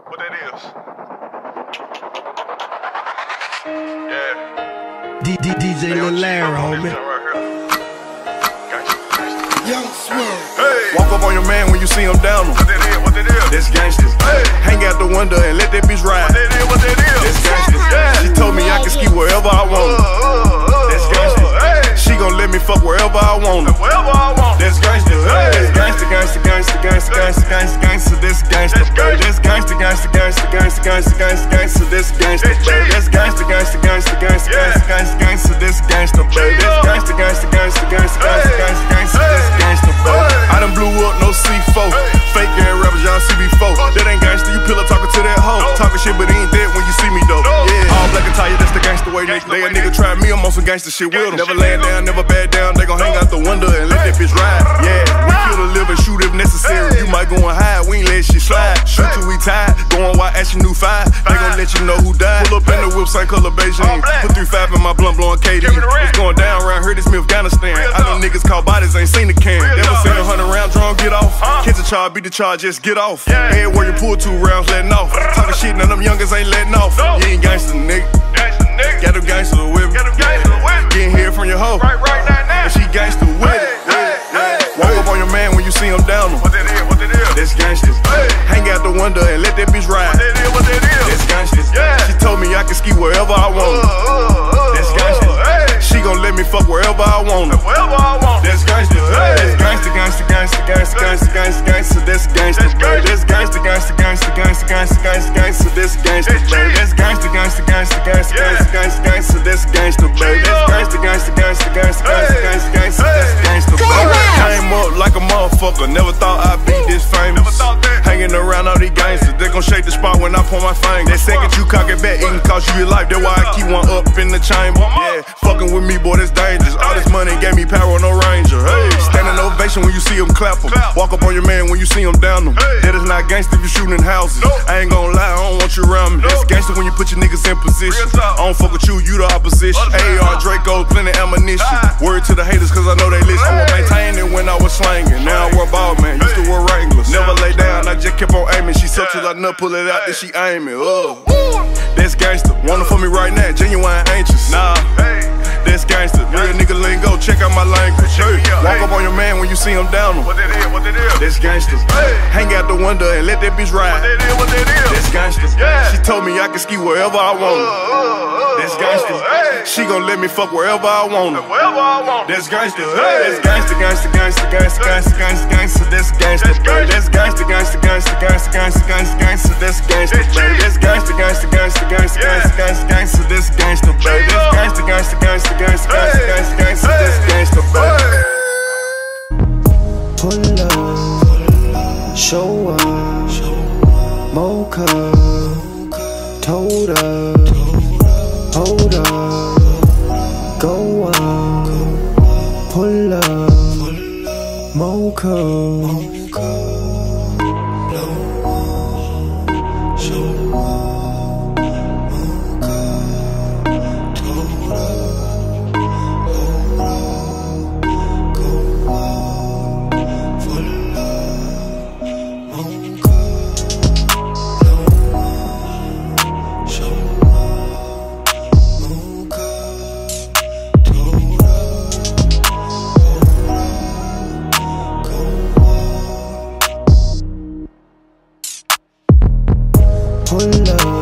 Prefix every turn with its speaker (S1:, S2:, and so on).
S1: what that is. Yeah.
S2: DJ Lillara, homie.
S3: Young Swirl.
S1: Hey.
S4: Walk up on your man when you see him down him.
S1: What that is, what that is.
S4: That's gangsters.
S1: Hey.
S4: Hang out the window and let that bitch ride.
S1: What that is, what that is.
S4: That's gangsters.
S1: Yeah.
S4: She told me I can ski wherever I want. That's gangsters.
S1: Hey.
S4: She gon' let me fuck wherever I want.
S1: Wherever I want.
S4: That's gangsters.
S1: Hey.
S4: That's gangster, gangster, gangster, gangster, gangster, gangster, gangster. This gangster, baby. That's gangster, gangster, gangster, gangster, gangster, gangster, gangster. This gangster, baby. That's gangster, gangster, gangster, gangster, gangster, gangster, gangster. This gangster, baby. That's gangster, gangster, gangster, gangster, gangster, gangster, gangster. This gangster, baby. I done blew up no C4. Fake ass rappers, y'all see before. That ain't gangster. You pillow talking to that hoe. Talking shit, but he ain't dead when you see me though. Yeah. All black and tired, that's the gangster way. They a nigga try me, I'm on some gangster shit with them. Never laying down, never back down. They gon' hang out the window and let that bitch ride. Yeah, we kill to live and shoot if necessary. You might go and hide, we ain't let shit slide. Shoot till we tired, going while action new fire. They gon' let you know who died. Pull up in the whip, same color Beijing. Put 3-5 in my blunt, blowing KD. It's going down around here, this me Afghanistan. I know niggas call bodies, ain't seen the can. Never seen 100 round drum, get off. Catch a charge, beat the charge, just get off. Head where you pull 2 rounds, letting off. Talking shit, none of them youngers ain't letting off. You ain't gangster, nigga. Got them gangsters with me. Getting here from your hoe.
S1: Right now.
S4: And she gangster with it. Walk up on your man when you see him down him.
S1: What that is, what that is.
S4: That's gangsters. Hang out the window and let that bitch ride.
S1: What that is, what that is.
S4: That's gangsters. She told me I can ski wherever I want. That's gangsters. She gon' let me fuck wherever I want.
S1: Wherever I want.
S4: That's gangsters. That's gangster, gangster, gangster, gangster, gangster, gangster, gangster. That's gangster, baby. That's gangster, gangster, gangster, gangster, gangster, gangster, gangster. That's gangster, baby. That's gangster, gangster, gangster, gangster, gangster, gangster, gangster. That's gangster, baby. That's gangster, gangster, gangster, gangster, gangster, gangster, gangster. That's gangster, baby. Came up like a motherfucker. Never thought I'd be this famous. Hanging around all these gangsters, they gon' shake the spot when I point my finger. That second you cock it back, it can cost you your life. That's why I keep one up in the chamber. Yeah, fucking with me, boy, that's dangerous. All this money gave me power, no ranger. Hey, standing ovation when you see him clap him. Walk up on your man when you see him down him. That is not gangster if you shooting in houses. I ain't gon' lie, I don't want you around me. That's gangster when you put your niggas in position. I don't fuck with you, you the opposition. AR Draco, plenty ammunition. Word to the haters, cause I know they listen. I was maintaining when I was slanging. Now I wear ball, man. Used to wear Wranglers. Never lay down, I just kept on aiming. She sucked till I nut, pull it out, then she aiming. That's gangster. Wanna for me right now, genuine anxious. Nah, that's gangster. Real nigga lingo, check out my language. Walk up on your man when you see him down him.
S1: What that is, what that is.
S4: That's gangsters. Hang out the window and let that bitch ride.
S1: What that is, what that is.
S4: That's gangsters. She told me I can ski wherever I want. That's gangsters. She gon' let me fuck wherever I want.
S1: Wherever I want.
S4: That's gangster. That's gangster, gangster, gangster, gangster, gangster, gangster, gangster. That's gangster, baby. That's gangster, gangster, gangster, gangster, gangster, gangster, gangster. That's gangster, baby. That's gangster, gangster, gangster, gangster, gangster, gangster, gangster. That's gangster, baby. That's gangster, gangster, gangster, gangster, gangster, gangster, gangster. That's gangster, baby.
S2: Pull up, show up, mocha, told up, hold up, go up, pull up, mocha. Pull up.